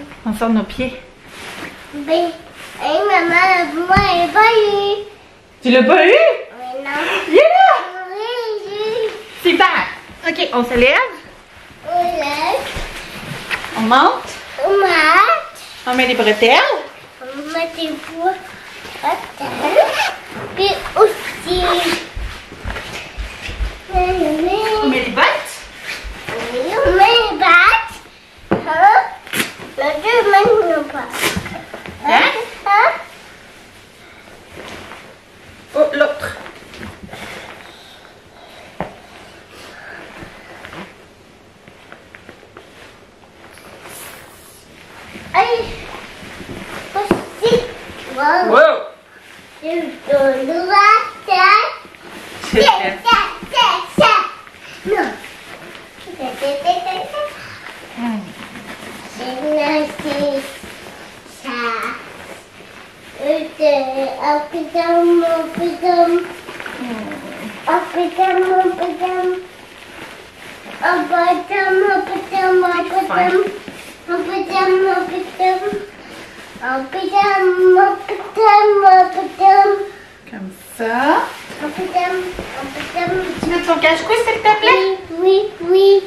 On sort nos pieds. Ben, hey, maman, moi, elle n'est pas eu. Tu l'as pas eu? Oui, non. Il est là! Oui, j'ai eu. Super! Ok, on se lève. On lève. On monte. On marche. On met les bretelles. On met des poids. Puis aussi. On met les bottes. Oui, on met les battes. Hein? Les deux mains, pas. Hein? Hein? Oh, l'autre. Allez. Aussi. Wow. Wow! Je donne la tête. C'est Non. Comme ça. Tu mets ton cache-couille, s'il te plaît? Oui, oui.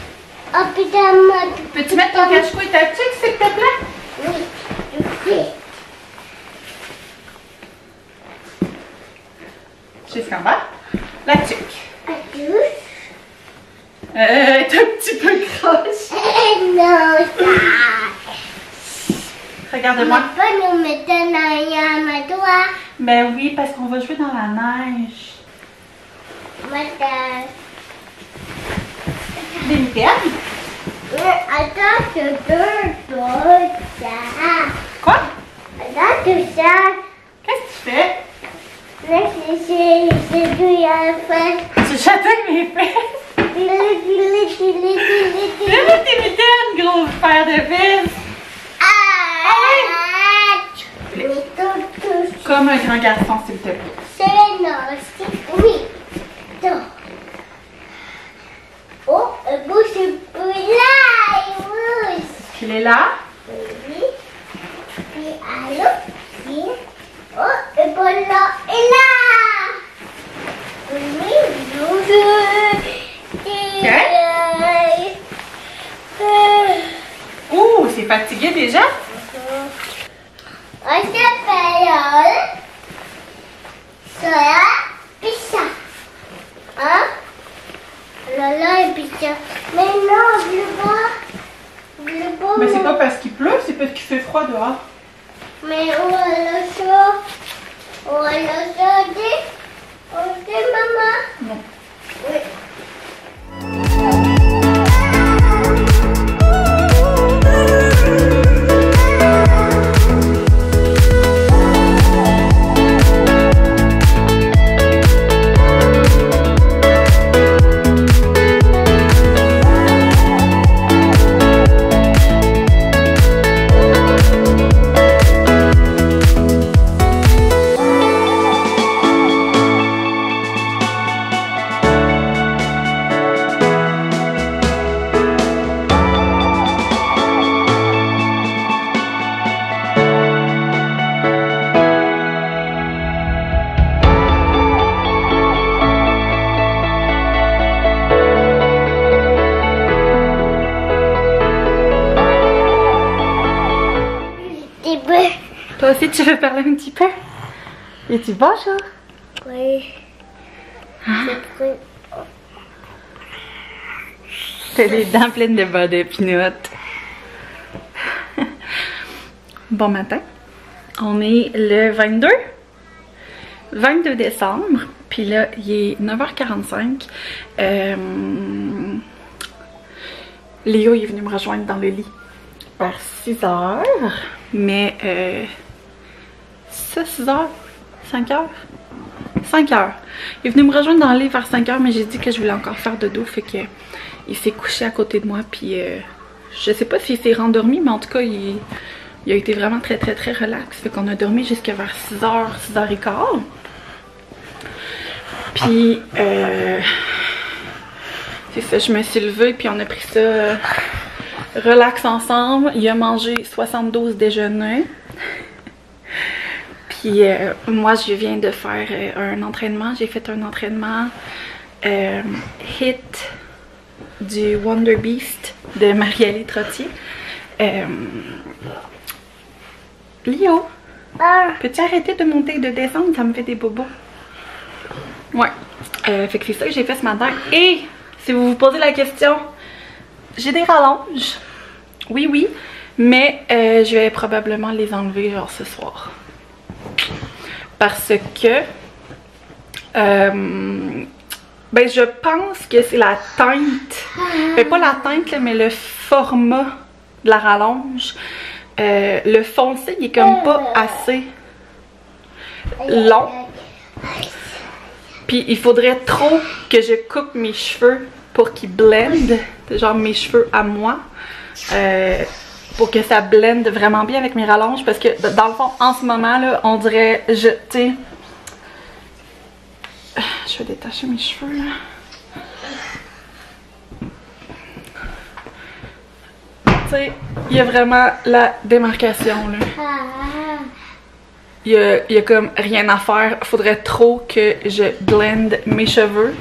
Peux-tu mettre ton cache-couille et ta tuque, s'il te plaît? Oui, je fais. Jusqu'en bas. La tuque. Adieu. T'es un petit peu croche. Non, ça. Regarde-moi. On va pas nous mettre dans ma doigt. Ben oui, parce qu'on va jouer dans la neige. Madame. Des mitaines? Attends, je te donne ça. Quoi? Attends, tout ça. Qu'est-ce que tu fais? Là, c'est tout à faire. Tu chatouilles mes fesses? Mets tes mitaines, gros frère de fils. Comme un grand garçon, s'il te plaît. C'est non, oui. Donc. Oh, un bouche là, il bouge. Il est là? Oui. Puis allô, oui. Oh, et voilà, et là. Oui, bonjour. Ouh, c'est fatigué déjà? On s'appelle ça, puis ça. Hein? Là, et puis ça. Mais non, je veux pas. Mais c'est pas parce qu'il pleut, c'est parce qu'il fait froid dehors. Mais on va le chaud. On va le chaudé. On sait, maman? Non. Oui. Toi aussi, tu veux parler un petit peu? Et tu bonjour? Oui. T'as les dents pleines de beurre de pinot. Bon matin. On est le 22 décembre. Puis là, il est 9h45. Léo est venu me rejoindre dans le lit vers 6h. Mais ça, 6h? 5h? 5h. Il est venu me rejoindre dans le lit vers 5h, mais j'ai dit que je voulais encore faire dodo. Fait que il s'est couché à côté de moi. Puis je sais pas s'il s'est rendormi, mais en tout cas, il a été vraiment très relax. Fait qu'on a dormi jusqu'à vers 6h, 6h15. Puis c'est ça, je me suis levée, puis on a pris ça relax ensemble. Il a mangé 72 déjeuners. Puis moi, je viens de faire un entraînement. J'ai fait un entraînement HIIT du Wonder Beast de Marie-Alie Trottier. Léo, peux-tu arrêter de monter et de descendre? Ça me fait des bobos. Ouais. Fait que c'est ça que j'ai fait ce matin. Et si vous vous posez la question, j'ai des rallonges. Oui, oui. Mais je vais probablement les enlever genre ce soir. Parce que ben je pense que c'est la teinte. Ben, pas la teinte là, mais le format de la rallonge. Le foncé il est comme pas assez long. Puis il faudrait trop que je coupe mes cheveux pour qu'ils blendent, genre mes cheveux à moi, pour que ça blende vraiment bien avec mes rallonges. Parce que dans le fond, en ce moment là, on dirait, tu sais, je vais détacher mes cheveux là. Tu sais, il y a vraiment la démarcation là. Il y a comme rien à faire. Faudrait trop que je blende mes cheveux.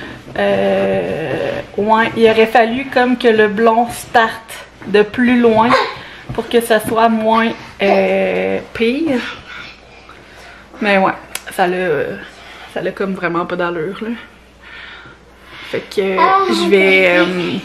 Ouais, il aurait fallu comme que le blond starte de plus loin pour que ça soit moins pire. Mais ouais, ça l'a comme vraiment pas d'allure là. Fait que je vais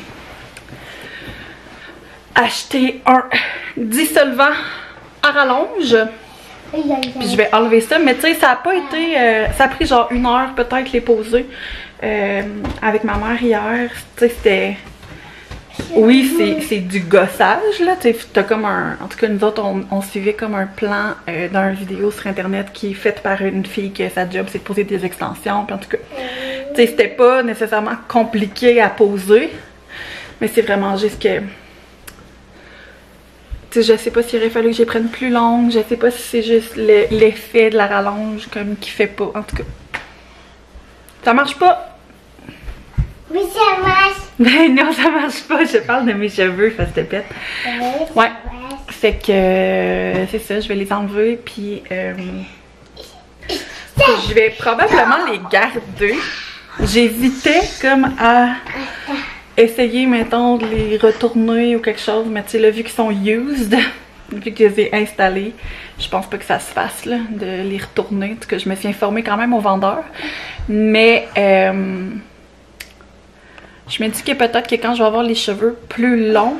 acheter un dissolvant à rallonge. Puis je vais enlever ça, mais tu sais, ça a pas été. Ça a pris genre 1 heure peut-être les poser avec ma mère hier. Tu sais, c'était. Oui, c'est du gossage là. Tu sais, t'as comme un. En tout cas, nous autres, on suivait comme un plan d'une vidéo sur internet qui est faite par une fille que sa job c'est de poser des extensions. Puis en tout cas, tu sais, c'était pas nécessairement compliqué à poser, mais c'est vraiment juste que. T'sais, je sais pas s'il aurait fallu que je les prenne plus longues, je sais pas si c'est juste l'effet de la rallonge comme qui fait pas, en tout cas. Ça marche pas? Oui, ça marche. Ben non, ça marche pas, je parle de mes cheveux, ça se pète. Ouais, fait que c'est ça, je vais les enlever, puis je vais probablement les garder. J'hésitais comme à essayer, mettons, de les retourner ou quelque chose, mais tu sais, là, vu qu'ils sont used, vu que je les ai installés, je pense pas que ça se fasse, là, de les retourner. En tout cas, je me suis informée quand même au vendeur. Mais, je me dis que peut-être que quand je vais avoir les cheveux plus longs,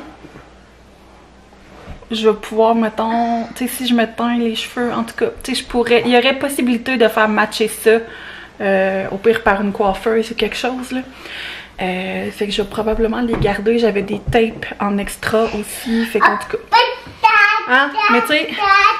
je vais pouvoir, mettons, tu sais, si je me teins les cheveux, en tout cas, tu sais, je pourrais, il y aurait possibilité de faire matcher ça, au pire par une coiffeuse ou quelque chose, là. Fait que je vais probablement les garder. J'avais des tapes en extra aussi. Fait qu'en tout cas. Hein? Mais tu sais.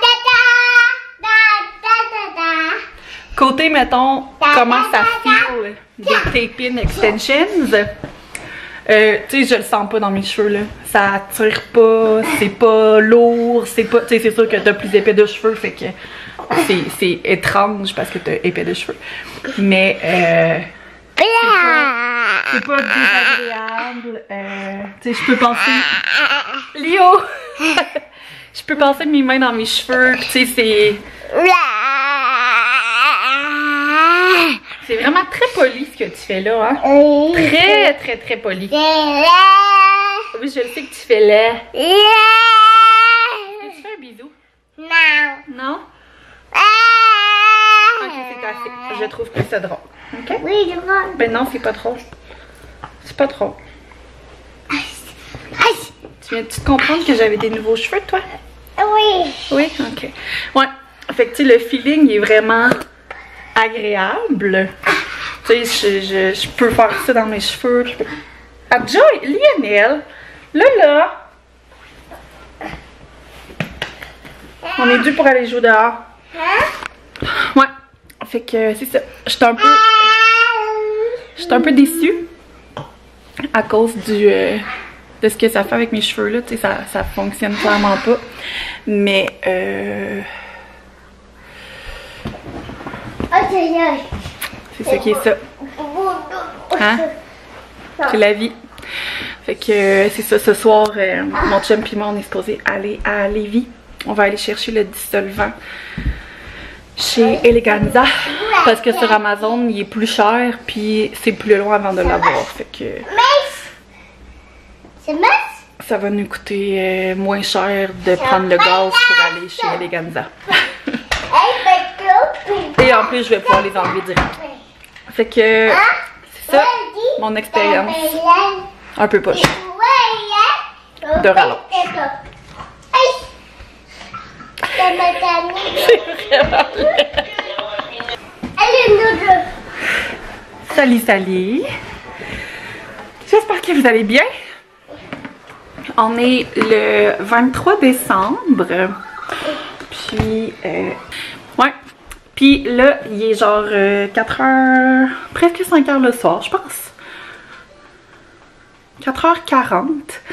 Côté, mettons, comment ça feel des tape-in extensions. Tu sais, je le sens pas dans mes cheveux là. Ça tire pas, c'est pas lourd, c'est pas. Tu sais, c'est sûr que t'as plus épais de cheveux. Fait que c'est étrange parce que t'as épais de cheveux. Mais c'est pas désagréable. Tu sais, je peux passer. Léo! Je peux passer mes mains dans mes cheveux. Tu sais, c'est. C'est vraiment très poli ce que tu fais là, hein? Très, très, très poli. Oui, je le sais que tu fais là. Tu fais un bisou? Non. Non? Ok, c'est assez. Je trouve que c'est drôle. Ok? Oui, je vois. Ben non, c'est pas drôle. C'est pas drôle. Tu viens-tu de comprendre que j'avais des nouveaux cheveux, toi? Oui. Oui? Ok. Ouais. Fait que, tu sais, le feeling il est vraiment agréable. Tu sais, je peux faire ça dans mes cheveux. Je peux... Ah, Joy! Lionel! Là! On est dû pour aller jouer dehors. Ouais. Fait que, c'est ça. J'étais un peu déçue à cause de ce que ça fait avec mes cheveux là, tu sais, ça fonctionne clairement pas. Mais c'est ça qui est ça. Hein? C'est la vie. Fait que c'est ça, ce soir, mon chum et moi, on est supposé aller à Lévis. On va aller chercher le dissolvant chez Eleganza parce que sur Amazon, il est plus cher puis c'est plus long avant de l'avoir. Fait que ça va nous coûter moins cher de prendre le gaz pour aller chez Eleganza. Et en plus, je vais pouvoir les enlever direct. Fait que c'est ça, mon expérience un peu poche de rallonge. Salut, salut. J'espère que vous allez bien. On est le 23 décembre. Puis, ouais. Puis là, il est genre 4 heures, presque 5 heures le soir, je pense. 4h40.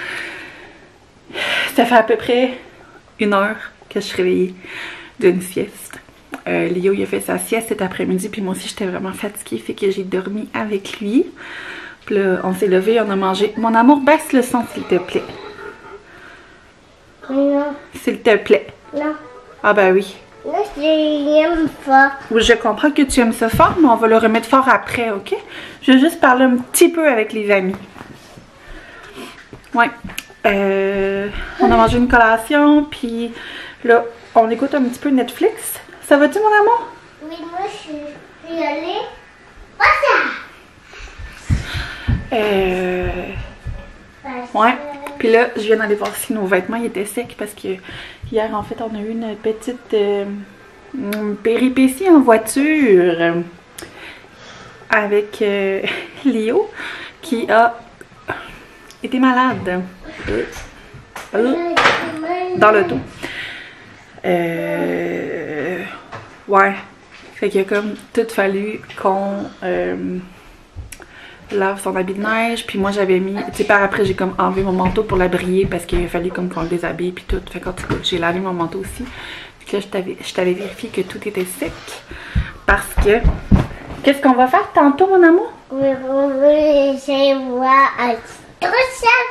Ça fait à peu près 1 heure que je suis réveillée d'une sieste. Léo, il a fait sa sieste cet après-midi, puis moi aussi, j'étais vraiment fatiguée, fait que j'ai dormi avec lui. Puis là, on s'est levé, on a mangé. Mon amour, baisse le son, s'il te plaît. Non. S'il te plaît. Non. Ah ben oui. Là, j'aime fort. Je comprends que tu aimes ça fort, mais on va le remettre fort après, ok? Je vais juste parler un petit peu avec les amis. Ouais. On a mangé une collation, puis là, on écoute un petit peu Netflix. Ça va-tu, mon amour? Oui, moi, je suis allée. Ouais. Puis là, je viens d'aller voir si nos vêtements ils étaient secs parce que hier, en fait, on a eu une petite péripétie en voiture avec Léo qui a été malade dans l'auto. Ouais. Fait qu'il a comme tout fallu qu'on lave son habit de neige, puis moi j'avais mis, tu sais, par après j'ai comme enlevé mon manteau pour la briller parce qu'il a fallu comme qu'on le déshabille puis tout. Fait qu'en tout cas, j'ai lavé mon manteau aussi. Puis là, je t'avais vérifié que tout était sec parce que, qu'est-ce qu'on va faire tantôt, mon amour? Oui, on veut voir un gros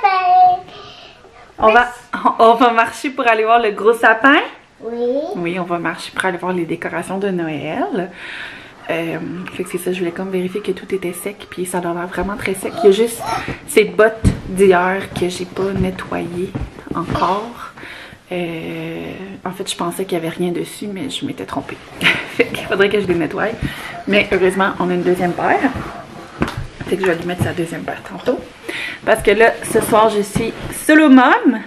sapin. On va marcher pour aller voir le gros sapin. Oui. Oui, on va marcher pour aller voir les décorations de Noël. Fait que c'est ça, je voulais comme vérifier que tout était sec, puis ça a l'air vraiment très sec. Il y a juste ces bottes d'hier que j'ai pas nettoyées encore. En fait, je pensais qu'il y avait rien dessus, mais je m'étais trompée. Fait qu'il faudrait que je les nettoie. Mais heureusement, on a une deuxième paire. Fait que je vais lui mettre sa deuxième paire tantôt. Parce que là, ce soir, je suis solo mom.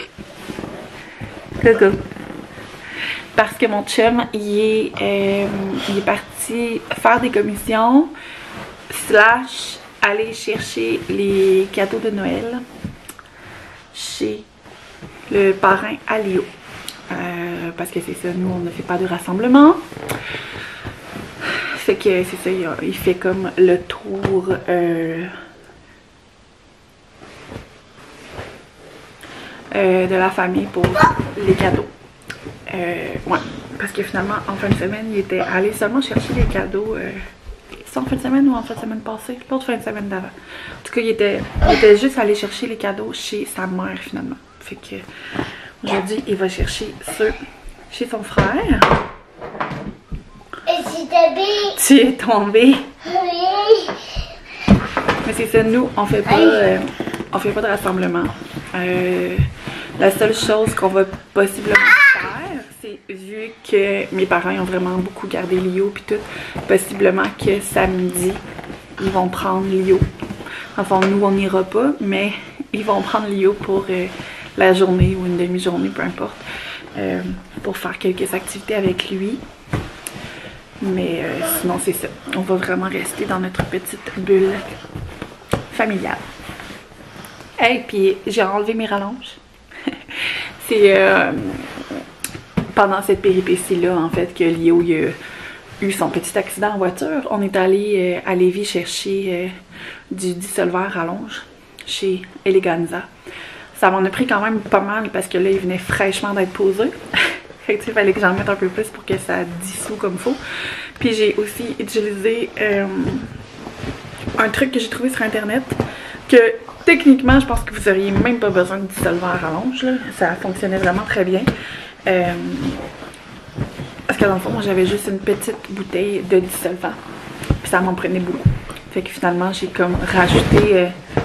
Coucou. Parce que mon chum, il est parti faire des commissions / aller chercher les cadeaux de Noël chez le parrain à Léo. Parce que c'est ça, nous, on ne fait pas de rassemblement. Fait que c'est ça, il fait comme le tour de la famille pour les cadeaux. Ouais, parce que finalement, en fin de semaine, il était allé seulement chercher les cadeaux. C'est en fin de semaine ou en fin de semaine passée? L'autre fin de semaine d'avant. En tout cas, il était juste allé chercher les cadeaux chez sa mère, finalement. Fait que aujourd'hui, il va chercher ceux chez son frère. Et tu t'es tombée. Tu es tombée. Oui. Mais c'est ça, nous, on fait pas de rassemblement. La seule chose qu'on va possiblement faire, c'est vu que mes parents ont vraiment beaucoup gardé Léo puis tout, possiblement que samedi, ils vont prendre Léo. Enfin, nous, on n'ira pas, mais ils vont prendre Léo pour la journée ou une demi-journée, peu importe, pour faire quelques activités avec lui. Mais sinon, c'est ça. On va vraiment rester dans notre petite bulle familiale. Hey, puis j'ai enlevé mes rallonges. C'est pendant cette péripétie-là, en fait, que Léo il a eu son petit accident en voiture. On est allé à Lévis chercher du dissolvant rallonge chez Eleganza. Ça m'en a pris quand même pas mal parce que là, il venait fraîchement d'être posé. Fait que, il fallait que j'en mette un peu plus pour que ça dissout comme il faut. Puis j'ai aussi utilisé un truc que j'ai trouvé sur internet que techniquement, je pense que vous auriez même pas besoin de dissolvant à rallonge, là. Ça fonctionnait vraiment très bien. Parce que dans le fond, moi j'avais juste une petite bouteille de dissolvant. Puis ça m'en prenait beaucoup. Fait que finalement, j'ai comme rajouté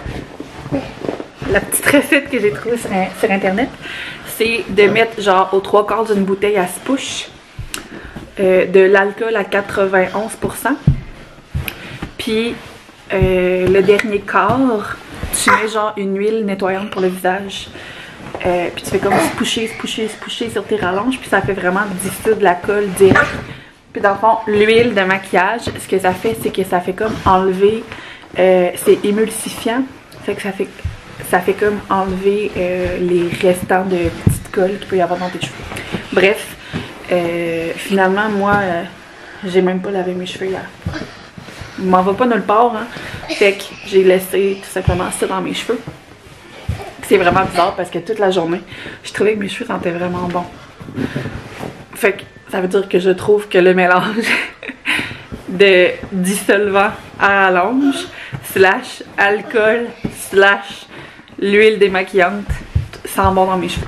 la petite recette que j'ai trouvée sur internet. C'est de mettre genre aux 3/4 d'une bouteille à spouche de l'alcool à 91%. Puis le dernier quart, tu mets genre une huile nettoyante pour le visage. Puis tu fais comme se sur tes rallonges, puis ça fait vraiment dissoudre la colle direct. Puis dans le fond, l'huile de maquillage, ce que ça fait, c'est que ça fait comme enlever, c'est émulsifiant, fait que ça fait comme enlever les restants de petites colles qu'il peut y avoir dans tes cheveux. Bref, finalement, moi, j'ai même pas lavé mes cheveux hier. Je m'en va pas nulle part, hein. Fait que j'ai laissé tout simplement ça dans mes cheveux. C'est vraiment bizarre parce que toute la journée, je trouvais que mes cheveux sentaient vraiment bon. Fait que ça veut dire que je trouve que le mélange de dissolvant à rallonge, slash alcool, slash l'huile démaquillante sent bon dans mes cheveux.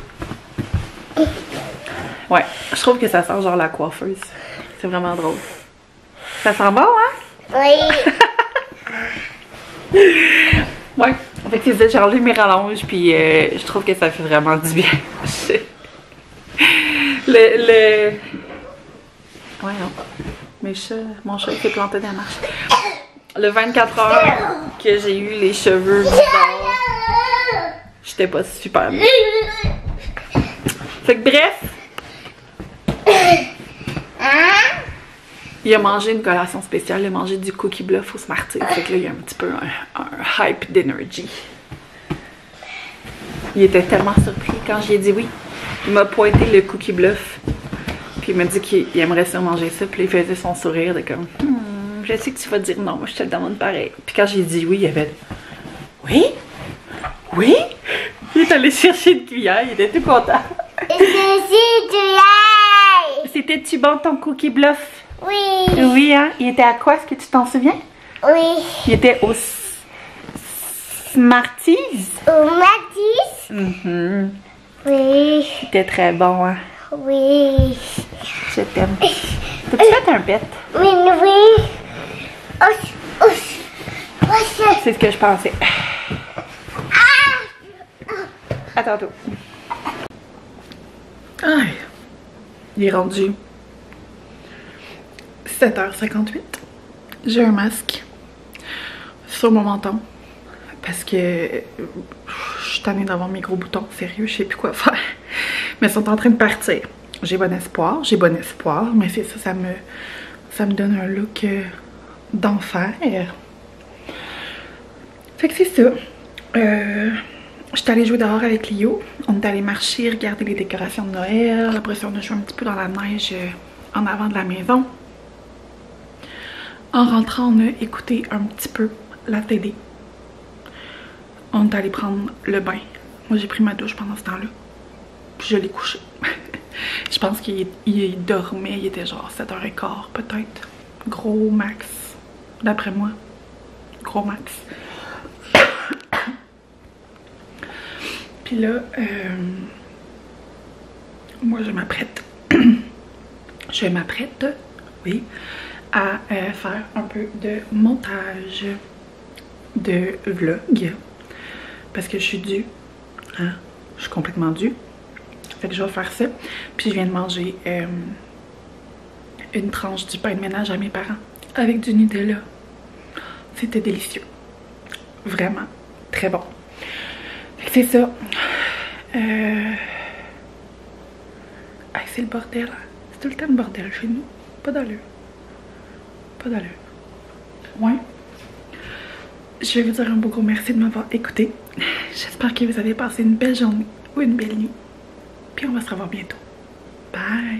Ouais, je trouve que ça sent genre la coiffeuse. C'est vraiment drôle. Ça sent bon, hein? Oui. Ouais, fait que c'est ça, j'ai enlevé mes rallonges, puis je trouve que ça fait vraiment du bien. Ouais, non. Mon chat s'est planté dans la marche. Le 24 heures que j'ai eu les cheveux bizarres, j'étais pas super bien. Fait que bref, il a mangé une collation spéciale, il a mangé du cookie bluff au Smarties. Fait que là, il y a un petit peu un hype d'énergie. Il était tellement surpris quand j'y ai dit oui. Il m'a pointé le cookie bluff. Puis il m'a dit qu'il aimerait ça manger ça. Puis il faisait son sourire de comme je sais que tu vas dire non, moi je te le demande pareil. Puis quand j'ai dit oui, il avait oui? Oui? Il est allé chercher une cuillère, il était tout content. C'était-tu bon ton cookie bluff? Oui. Oui, hein? Il était à quoi? Est-ce que tu t'en souviens? Oui. Il était au Smarties? Au Matisse? Mm-hmm. Oui. C'était très bon, hein? Oui. Je t'aime. T'as-tu fait un pet? Oui, oui. C'est ce que je pensais. À tantôt. Aïe. Il est rendu 7h58. J'ai un masque sur mon menton parce que je suis tannée d'avoir mes gros boutons. Sérieux, je sais plus quoi faire. Mais ils sont en train de partir. J'ai bon espoir, mais c'est ça, ça me donne un look d'enfer. Fait que c'est ça. J'étais allée jouer dehors avec Lio. On est allé marcher, regarder les décorations de Noël. Après ça, on a joué un petit peu dans la neige en avant de la maison. En rentrant, on a écouté un petit peu la télé. On est allé prendre le bain. Moi, j'ai pris ma douche pendant ce temps-là. Puis je l'ai couché. Je pense qu'il dormait, il était genre 7h15 peut-être. Gros max. D'après moi. Gros max. Puis là, moi je m'apprête. Oui, à faire un peu de montage de vlog. Parce que je suis due. Hein? Je suis complètement due. Fait que je vais faire ça. Puis je viens de manger une tranche du pain de ménage à mes parents avec du Nutella. C'était délicieux. Vraiment très bon. Fait que c'est ça. C'est le bordel. C'est tout le temps le bordel chez nous. Pas d'allure. Pas d'allure. Ouais. Je vais vous dire un beau gros merci de m'avoir écouté. J'espère que vous avez passé une belle journée ou une belle nuit. Puis on va se revoir bientôt. Bye!